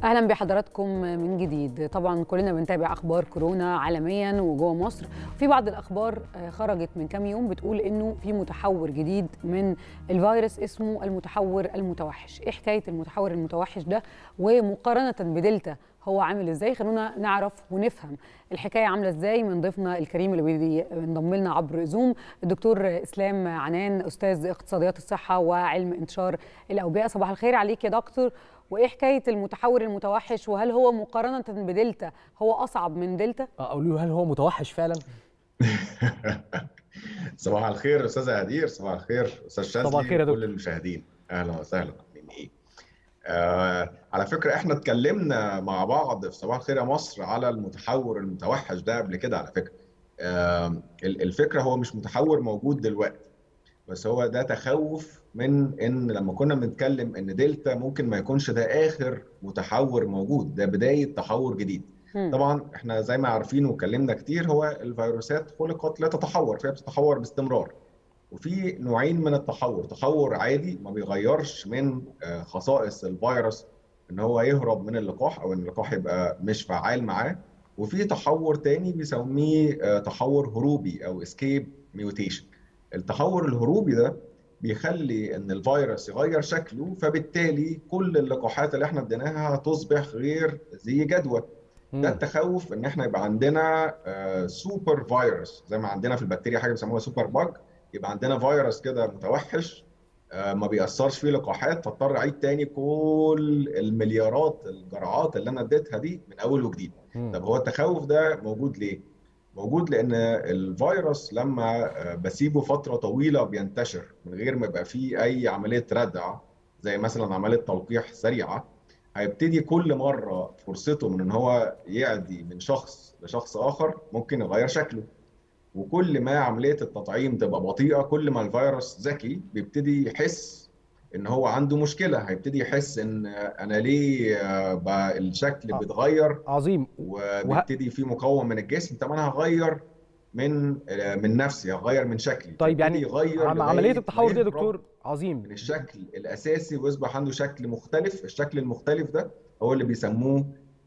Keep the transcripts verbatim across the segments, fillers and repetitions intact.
اهلا بحضراتكم من جديد. طبعا كلنا بنتابع اخبار كورونا عالميا وجوه مصر. في بعض الاخبار خرجت من كام يوم بتقول انه في متحور جديد من الفيروس اسمه المتحور المتوحش. ايه حكايه المتحور المتوحش ده ومقارنه بدلتا هو عامل ازاي؟ خلونا نعرف ونفهم الحكايه عامله ازاي من ضيفنا الكريم اللي بينضم لنا عبر زوم، الدكتور اسلام عنان، استاذ اقتصاديات الصحه وعلم انتشار الاوبئه. صباح الخير عليك يا دكتور. وايه حكايه المتحور المتوحش، وهل هو مقارنه بدلتا هو اصعب من دلتا؟ اقول له هل هو متوحش فعلا؟ صباح الخير استاذه هدير، صباح الخير استاذ صباح شاذلي الخير يا وكل دكتور. المشاهدين، اهلا وسهلا. عاملين ايه؟ آه على فكره احنا اتكلمنا مع بعض في صباح الخير يا مصر على المتحور المتوحش ده قبل كده على فكره. آه الفكره هو مش متحور موجود دلوقتي، بس هو ده تخوف من ان لما كنا بنتكلم ان دلتا ممكن ما يكونش ده اخر متحور موجود، ده بدايه تحور جديد. مم. طبعا احنا زي ما عارفين واتكلمنا كتير، هو الفيروسات خلقت لا تتحور، فهي بتتحور باستمرار. وفي نوعين من التحور، تحور عادي ما بيغيرش من خصائص الفيروس ان هو يهرب من اللقاح او ان اللقاح يبقى مش فعال معاه، وفي تحور تاني بيسميه تحور هروبي او اسكيب ميوتيشن. التحور الهروبي ده بيخلي ان الفيروس يغير شكله، فبالتالي كل اللقاحات اللي احنا اديناها تصبح غير ذي جدوى. ده التخوف ان احنا يبقى عندنا سوبر فيروس، زي ما عندنا في البكتيريا حاجه بيسموها سوبر باج، يبقى عندنا فيروس كده متوحش ما بيأثرش فيه لقاحات، فاضطر اعيد تاني كل المليارات الجرعات اللي انا اديتها دي من اول وجديد. طب هو التخوف ده موجود ليه؟ موجود لان الفيروس لما بسيبه فتره طويله بينتشر من غير ما يبقى فيه اي عمليه ردع، زي مثلا عمليه تلقيح سريعه، هيبتدي كل مره فرصته من ان هو يعدي من شخص لشخص اخر ممكن يغير شكله. وكل ما عمليه التطعيم تبقى بطيئه، كل ما الفيروس ذكي بيبتدي يحس ان هو عنده مشكله، هيبتدي يحس ان انا ليه بقى الشكل بيتغير. عظيم. وبيبتدي في مقاومه من الجسم، طب انا هغير من من نفسي، هغير من شكلي. طيب فيبتدي يعني يغير عمليه لغايه ما التحور دي يا يهرب دكتور عظيم من الشكل الاساسي ويصبح عنده شكل مختلف. الشكل المختلف ده هو اللي بيسموه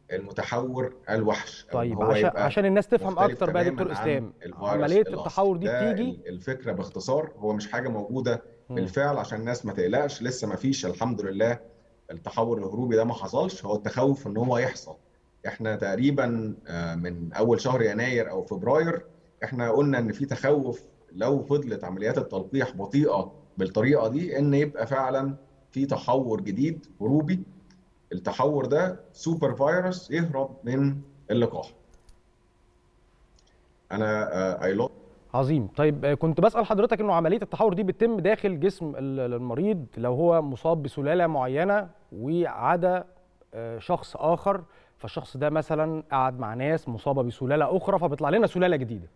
المتحور الوحش، او ان طيب هو عشان يبقى عشان الناس تفهم مختلف اكتر بقى يا دكتور تماما عن اسلام، الفيروس عمليه الاصلي. التحور دي ده بتيجي الفكره باختصار، هو مش حاجه موجوده م. بالفعل، عشان الناس ما تقلقش، لسه ما فيش الحمد لله التحور الهروبي ده ما حصلش. هو التخوف ان هو يحصل. احنا تقريبا من اول شهر يناير او فبراير احنا قلنا ان في تخوف لو فضلت عمليات التلقيح بطيئه بالطريقه دي ان يبقى فعلا في تحور جديد هروبي. التحور ده سوبر فيروس يهرب من اللقاح. انا اي عظيم. طيب كنت بسأل حضرتك انه عمليه التحور دي بتتم داخل جسم المريض لو هو مصاب بسلاله معينه وعدا شخص اخر، فالشخص ده مثلا قعد مع ناس مصابه بسلاله اخرى فبيطلع لنا سلاله جديده.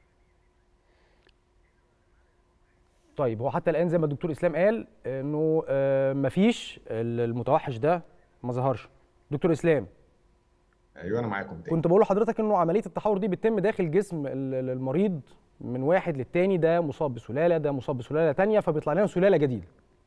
طيب هو حتى الان زي ما الدكتور اسلام قال انه مفيش المتوحش ده ما ظهرش. دكتور اسلام، ايوه انا معاكم تاني. كنت بقول لحضرتك انه عمليه التحور دي بتتم داخل جسم المريض من واحد للتاني، ده مصاب بسلاله، ده مصاب بسلاله ثانيه، فبيطلع لنا سلاله جديده.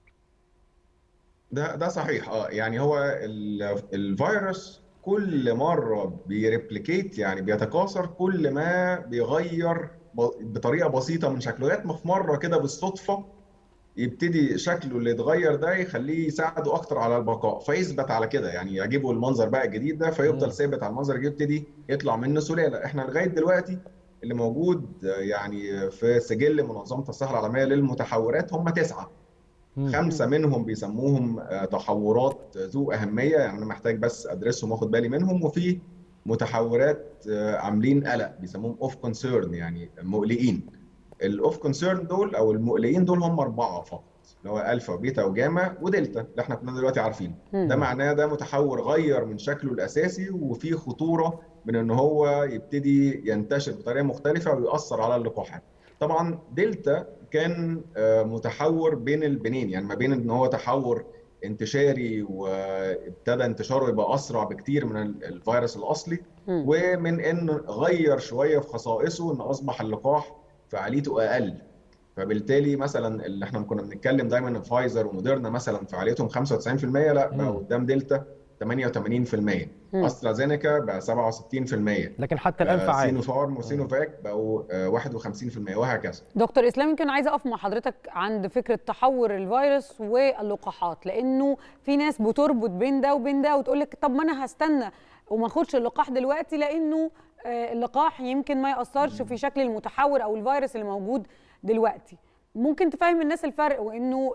ده ده صحيح. اه يعني هو الفيروس كل مره بيريبليكيت، يعني بيتكاثر، كل ما بيغير بطريقه بسيطه من شكله، لغايه ما في مره كده بالصدفه يبتدي شكله اللي يتغير ده يخليه يساعده اكتر على البقاء، فيثبت على كده، يعني يعجبه المنظر بقى الجديد ده فيفضل ثابت على المنظر الجديد، يبتدي يطلع منه سلاله. احنا لغايه دلوقتي اللي موجود يعني في سجل منظمه الصحه العالميه للمتحورات هم تسعه. خمسه منهم بيسموهم تحورات ذو اهميه، يعني انا محتاج بس ادرسهم واخد بالي منهم، وفي متحورات عاملين قلق بيسموهم اوف كونسيرن، يعني مقلقين. الاوف كونسيرن دول او المقلقين دول هم اربعه فقط، اللي هو الفا وبيتا وجاما ودلتا اللي احنا كنا دلوقتي عارفينه. ده معناه ده متحور غير من شكله الاساسي وفي خطوره من ان هو يبتدي ينتشر بطريقه مختلفه ويؤثر على اللقاحات. طبعا دلتا كان متحور بين البنين، يعني ما بين ان هو تحور انتشاري وابتدى انتشاره يبقى اسرع بكتير من الفيروس الاصلي، ومن انه غير شويه في خصائصه ان اصبح اللقاح فعاليته اقل. فبالتالي مثلا اللي احنا كنا بنتكلم دايما فايزر وموديرنا مثلا فعاليتهم خمسة وتسعين في المية، لا بقى قدام دلتا ثمانية وثمانين بالمية، استرازينيكا بقى سبعة وستين بالمية، لكن حتى الان فعال. سينوفارم وسينوفاك بقوا واحد وخمسين بالمية وهكذا. دكتور اسلام، يمكن عايزه اقف مع حضرتك عند فكره تحور الفيروس واللقاحات، لانه في ناس بتربط بين ده وبين ده وتقول لك طب ما انا هستنى وما اخدش اللقاح دلوقتي لانه اللقاح يمكن ما ياثرش في شكل المتحور او الفيروس اللي موجود دلوقتي. ممكن تفهم الناس الفرق، وانه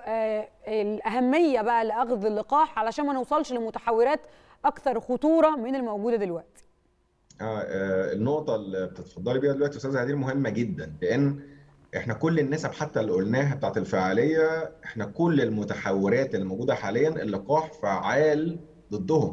الاهميه بقى لاخذ اللقاح علشان ما نوصلش لمتحورات اكثر خطوره من الموجوده دلوقتي؟ آه النقطه اللي بتتفضلي بيها دلوقتي استاذه هدير مهمه جدا، لان احنا كل النسب حتى اللي قلناها بتاعت الفعاليه، احنا كل المتحورات اللي موجوده حاليا اللقاح فعال ضدهم.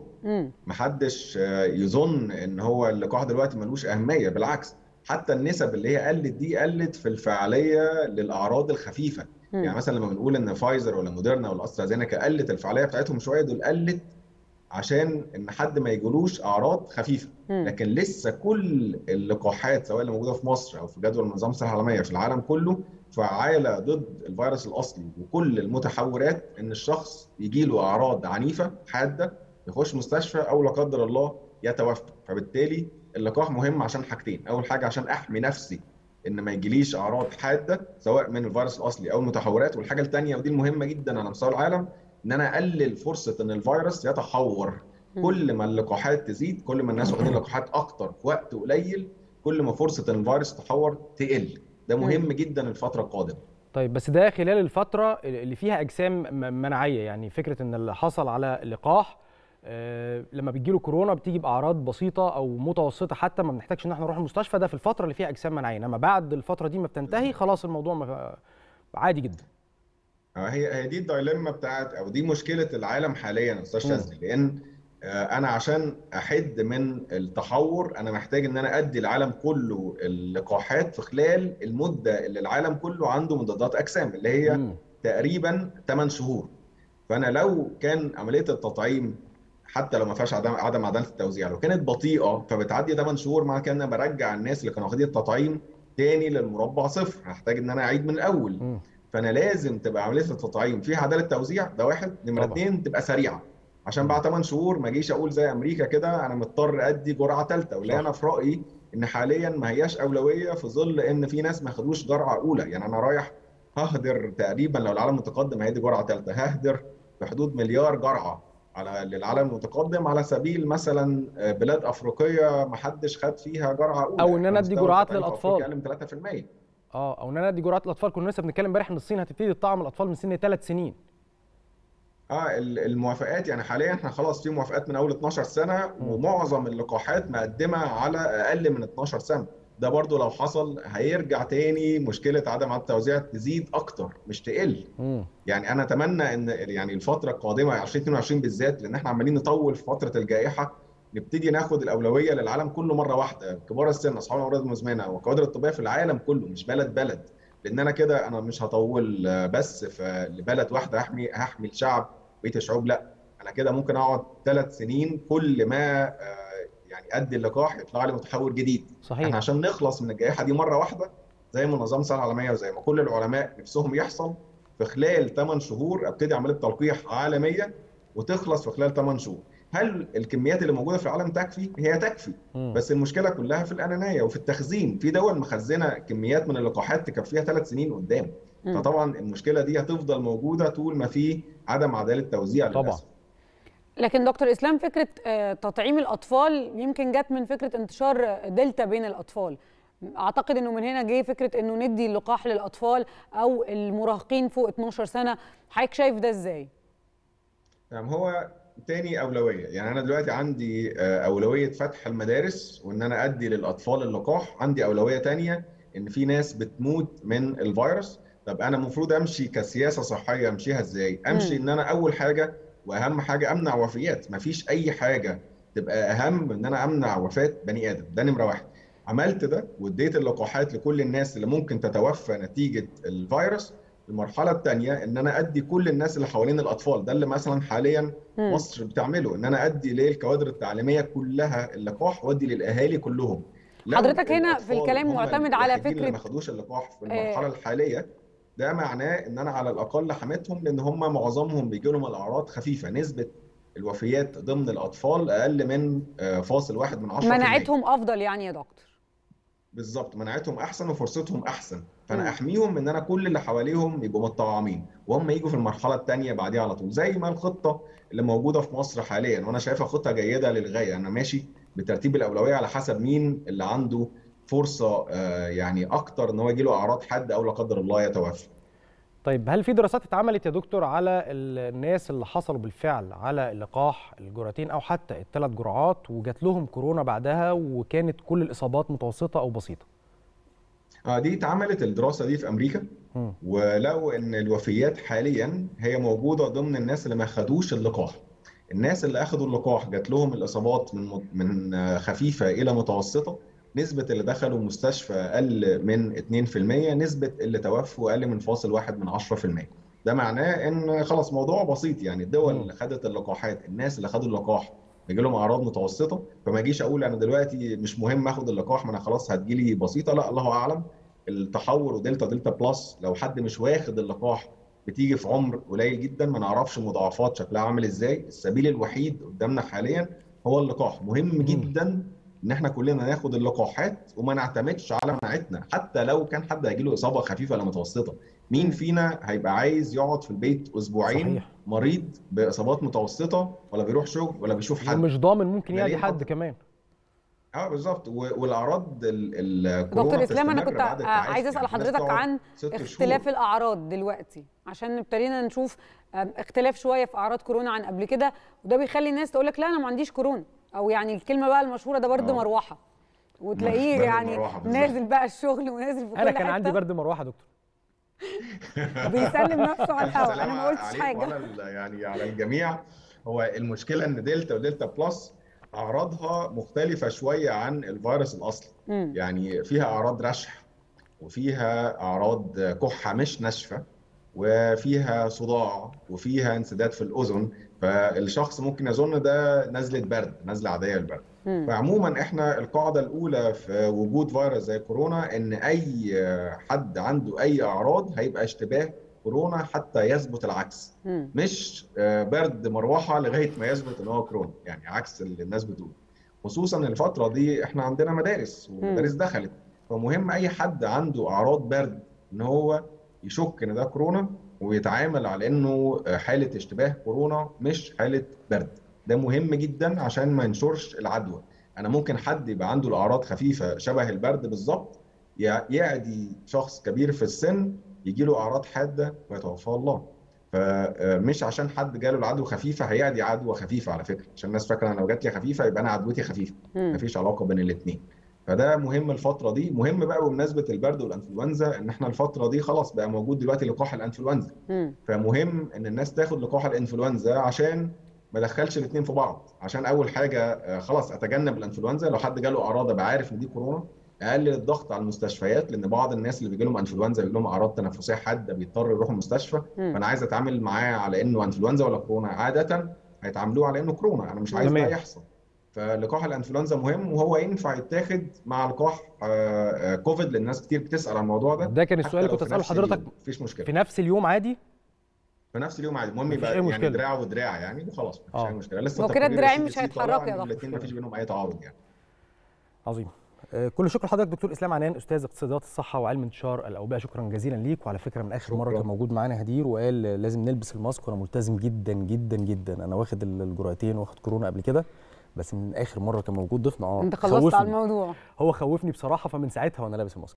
محدش يظن ان هو اللقاح دلوقتي ملوش اهميه، بالعكس حتى النسب اللي هي قلت دي قلت في الفعاليه للاعراض الخفيفه. م. يعني مثلا لما بنقول ان فايزر ولا موديرنا ولا استرازينيكا قلت الفعاليه بتاعتهم شويه، دول قلت عشان ان حد ما يجيلوش اعراض خفيفه. م. لكن لسه كل اللقاحات سواء اللي موجوده في مصر او في جدول منظمه الصحه العالميه في العالم كله فعاله ضد الفيروس الاصلي، وكل المتحورات ان الشخص يجيله اعراض عنيفه حاده يخش مستشفى او لا قدر الله يتوفى. فبالتالي اللقاح مهم عشان حاجتين، اول حاجه عشان احمي نفسي ان ما يجيليش اعراض حاده سواء من الفيروس الاصلي او المتحورات، والحاجه الثانيه ودي المهمه جدا على مستوى العالم ان انا اقلل فرصه ان الفيروس يتحور. كل ما اللقاحات تزيد، كل ما الناس واخدين لقاحات اكتر في وقت قليل، كل ما فرصه ان الفيروس يتحور تقل. ده مهم جدا الفتره القادمه. طيب بس ده خلال الفتره اللي فيها اجسام مناعيه، يعني فكره ان اللي حصل على لقاح أه لما بتجيله كورونا بتيجي باعراض بسيطه او متوسطه حتى ما بنحتاجش ان احنا نروح المستشفى، ده في الفتره اللي فيها اجسام مناعيه، انما بعد الفتره دي ما بتنتهي خلاص الموضوع عادي جدا. هي هي دي الدايلما بتاعت او دي مشكله العالم حاليا استاذ شاذلي، لان انا عشان احد من التحور انا محتاج ان انا ادي العالم كله اللقاحات في خلال المده اللي العالم كله عنده مضادات اجسام اللي هي م. تقريبا ثمانية شهور. فانا لو كان عمليه التطعيم حتى لو ما فيهاش عدم عدم عداله التوزيع لو كانت بطيئه فبتعدي ثمانية شهور، معنى كده ان انا برجع الناس اللي كانوا واخدين التطعيم تاني للمربع صفر، هحتاج ان انا اعيد من الاول. م. فانا لازم تبقى عمليه التطعيم فيها عداله توزيع، ده واحد. نمره اثنين تبقى سريعه عشان بعد ثمانية شهور ما اجيش اقول زي امريكا كده انا مضطر ادي جرعه ثالثه، ولا انا في رايي ان حاليا ما هياش اولويه في ظل ان في ناس ما خدوش جرعه اولى. يعني انا رايح ههدر تقريبا لو العالم متقدم هيدي جرعه ثالثه، ههدر في حدود مليار جرعه على للعالم المتقدم على سبيل مثلا بلاد افريقيه ما حدش خد فيها جرعه اولى، او ان انا ادي جرعات للاطفال اقل من ثلاثة بالمية. اه او ان انا ادي جرعات للاطفال. كنا لسه بنتكلم امبارح ان الصين هتبتدي تطعم الاطفال من سن ثلاث سنين. اه الموافقات يعني حاليا احنا خلاص في موافقات من اول اتناشر سنه، ومعظم اللقاحات مقدمه على اقل من اتناشر سنه. ده برضو لو حصل هيرجع تاني مشكله عدم عدم التوزيع تزيد اكتر مش تقل. م. يعني انا اتمنى ان يعني الفتره القادمه ألفين واثنين وعشرين بالذات، لان احنا عمالين نطول في فتره الجائحه، نبتدي ناخد الاولويه للعالم كله مره واحده، كبار السن، اصحاب الامراض المزمنه والكوادر الطبيه في العالم كله، مش بلد بلد. لان انا كده انا مش هطول بس في لبلد واحده هحمي هحمي الشعب بقيه الشعوب، لا انا كده ممكن اقعد ثلاث سنين كل ما يعني ادي اللقاح يطلع لي متحور جديد. صحيح. احنا عشان نخلص من الجائحه دي مره واحده زي ما منظمه الصحه العالميه وزي ما كل العلماء نفسهم يحصل في خلال ثمانية شهور ابتدي عمليه تلقيح عالميه وتخلص في خلال ثمانية شهور. هل الكميات اللي موجوده في العالم تكفي؟ هي تكفي، م. بس المشكله كلها في الانانيه وفي التخزين. في دول مخزنه كميات من اللقاحات تكفيها ثلاث سنين قدام. م. فطبعا المشكله دي هتفضل موجوده طول ما في عدم عداله توزيع طبعا. للاسف. لكن دكتور اسلام، فكره تطعيم الاطفال يمكن جت من فكره انتشار دلتا بين الاطفال. اعتقد انه من هنا جه فكره انه ندي اللقاح للاطفال او المراهقين فوق اتناشر سنه. حضرتك شايف ده ازاي؟ يعني هو تاني اولويه، يعني انا دلوقتي عندي اولويه فتح المدارس وان انا ادي للاطفال اللقاح، عندي اولويه تانيه ان في ناس بتموت من الفيروس. طب انا المفروض امشي كسياسه صحيه امشيها ازاي؟ امشي م. ان انا اول حاجه واهم حاجه امنع وفيات. مفيش اي حاجه تبقى اهم من ان انا امنع وفاه بني ادم، ده نمره واحد. عملت ده واديت اللقاحات لكل الناس اللي ممكن تتوفى نتيجه الفيروس. المرحله الثانيه ان انا ادي كل الناس اللي حوالين الاطفال، ده اللي مثلا حاليا م. مصر بتعمله، ان انا ادي للكوادر التعليميه كلها اللقاح وادي للاهالي كلهم. حضرتك هنا في الكلام معتمد على فكره اللي ما خدوش اللقاح في المرحله آه. الحاليه، ده معناه ان انا على الاقل حميتهم، لان هم معظمهم بيجي لهم الاعراض خفيفه. نسبه الوفيات ضمن الاطفال اقل من فاصل واحد من عشرة. مناعتهم افضل يعني يا دكتور؟ بالظبط، مناعتهم احسن وفرصتهم احسن، فانا احميهم ان انا كل اللي حواليهم يبقوا متطعمين وهم يجوا في المرحله الثانيه بعديها على طول، زي ما الخطه اللي موجوده في مصر حاليا، وانا شايفها خطه جيده للغايه. انا ماشي بترتيب الاولويه على حسب مين اللي عنده فرصه يعني اكتر ان هو يجي له اعراض حاده او لا قدر الله يتوفى. طيب هل في دراسات اتعملت يا دكتور على الناس اللي حصلوا بالفعل على اللقاح الجرعتين او حتى الثلاث جرعات وجات لهم كورونا بعدها وكانت كل الاصابات متوسطه او بسيطه؟ اه دي اتعملت الدراسه دي في امريكا، م. ولقوا ان الوفيات حاليا هي موجوده ضمن الناس اللي ما خدوش اللقاح. الناس اللي اخذوا اللقاح جات لهم الاصابات من من خفيفه الى متوسطه، نسبه اللي دخلوا مستشفى اقل من اتنين في المية، نسبه اللي توفوا اقل من فاصل واحد من عشرة في المية. ده معناه ان خلاص موضوع بسيط، يعني الدول اللي خدت اللقاحات، الناس اللي خدوا اللقاح بيجي لهم اعراض متوسطه، فما اجيش اقول انا دلوقتي مش مهم اخد اللقاح ما انا خلاص هتجيلي بسيطه، لا الله اعلم. التحور ودلتا دلتا بلس لو حد مش واخد اللقاح بتيجي في عمر قليل جدا، ما نعرفش مضاعفات شكلها عامل ازاي. السبيل الوحيد قدامنا حاليا هو اللقاح. مهم جدا ان احنا كلنا ناخد اللقاحات وما نعتمدش على مناعتنا، حتى لو كان حد هيجيله اصابه خفيفه ولا متوسطه. مين فينا هيبقى عايز يقعد في البيت اسبوعين صحيح. مريض باصابات متوسطه ولا بيروح شغل ولا بيشوف حد، ومش ضامن ممكن يعدي حد كمان. اه بالظبط. والاعراض الكورونا دكتور اسلام انا كنت عايز اسال حضرتك عن اختلاف شهور. الاعراض دلوقتي، عشان ابتدينا نشوف اختلاف شويه في اعراض كورونا عن قبل كده، وده بيخلي الناس تقول لك لا انا ما عنديش كورونا، او يعني الكلمه بقى المشهوره ده برد مروحه، وتلاقيه يعني نازل بقى الشغل ونازل في كل انا كان عندي برد مروحه دكتور بيسلم نفسه على الهواء. انا ما قلتش حاجه على يعني على الجميع. هو المشكله ان دلتا ودلتا بلس اعراضها مختلفه شويه عن الفيروس الاصلي. م. يعني فيها اعراض رشح، وفيها اعراض كحه مش ناشفه، وفيها صداع، وفيها انسداد في الاذن، فالشخص ممكن يظن ده نزله برد، نزله عاديه للبرد. فعموما احنا القاعده الاولى في وجود فيروس زي كورونا ان اي حد عنده اي اعراض هيبقى اشتباه كورونا حتى يثبت العكس. م. مش برد مروحه لغايه ما يثبت ان هو كورونا، يعني عكس اللي الناس بتقول. خصوصا الفتره دي احنا عندنا مدارس ومدارس م. دخلت، فمهم اي حد عنده اعراض برد ان هو يشك ان ده كورونا ويتعامل على انه حاله اشتباه كورونا مش حاله برد. ده مهم جدا عشان ما ينشرش العدوى. انا ممكن حد يبقى عنده الاعراض خفيفه شبه البرد بالظبط، يعدي شخص كبير في السن يجي له اعراض حاده ويتوفاه الله. فمش عشان حد جاله العدوى خفيفه هيعدي عدوى خفيفه، على فكره، عشان الناس فاكره انا لو جات لي خفيفه يبقى انا عدوتي خفيفه. مفيش علاقه بين الاثنين. فده مهم الفتره دي. مهم بقى بمناسبه البرد والانفلونزا ان احنا الفتره دي خلاص بقى موجود دلوقتي لقاح الانفلونزا. م. فمهم ان الناس تاخد لقاح الانفلونزا عشان ما ادخلش الاثنين في بعض، عشان اول حاجه خلاص اتجنب الانفلونزا. لو حد جاله اعراض ابقى عارف ان دي كورونا، اقلل الضغط على المستشفيات، لان بعض الناس اللي بيجي لهم انفلونزا بيجي لهم اعراض تنفسيه حاده بيضطر يروحوا المستشفى. م. فانا عايز اتعامل معاه على انه انفلونزا ولا كورونا. عاده هيتعاملوه على انه كورونا، انا مش عايز ده يحصل. فلقاح الانفلونزا مهم، وهو ينفع يتاخد مع لقاح كوفيد، لان الناس كتير بتسال عن الموضوع ده. ده كان السؤال اللي كنت اساله لحضرتك. مفيش مشكله، في نفس اليوم عادي؟ في نفس اليوم عادي. المهم يبقى يعني دراع ودراع يعني وخلاص، مفيش اي مشكله. لسه هو كده الدراعين مش هيتحركوا يا دكتور، الاثنين مفيش بينهم اي تعارض يعني. عظيم. كل شكر لحضرتك دكتور اسلام عنان، استاذ اقتصاديات الصحه وعلم انتشار الاوبئه. شكرا جزيلا ليك. وعلى فكره من اخر شكرا. مره كان موجود معانا هدير وقال لازم نلبس الماسك، وانا ملتزم جدا جدا جدا. انا واخد الجرعتين واخد كورونا قبل كده، بس من اخر مره كان موجود ضيفنا اه انت خلصت على الموضوع. هو خوفني بصراحه، فمن ساعتها وانا لابس الماسك.